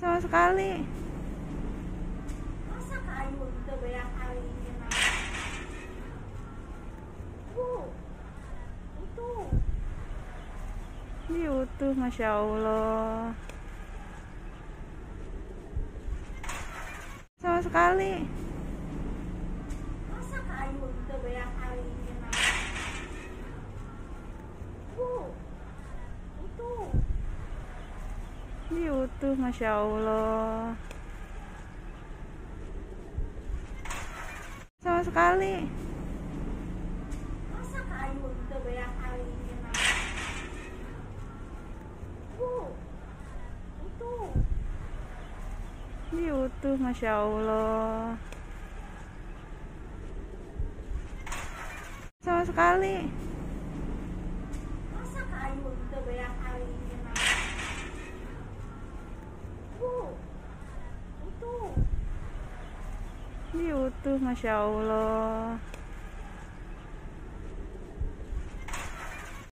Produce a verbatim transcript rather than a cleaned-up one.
Sama sekali. Masa kayu udah banyak kalinya. Bu, itu. Ini utuh, Masya Allah. Sama sekali. Masa kayu udah banyak kalinya. Bu, itu. Ini utuh, Masya Allah. Sama sekali. Masa kayu udah banyak kalinya. Bu, itu. Ini utuh, Masya Allah. Sama sekali. Masa kayu udah banyak kalinya. Bu, itu. Ini utuh, Masya Allah. Sama sekali. Sama sekali. Masa kayu utuh, Masya Allah. Ini utuh, Masya Allah. Sama sekali. Masa kayu utuh, Masya Allah. Sama sekali. Ini utuh, Masya Allah. Sama sekali. Masa kayu udah banyak kalinya. Bu, itu. Ini utuh, Masya Allah.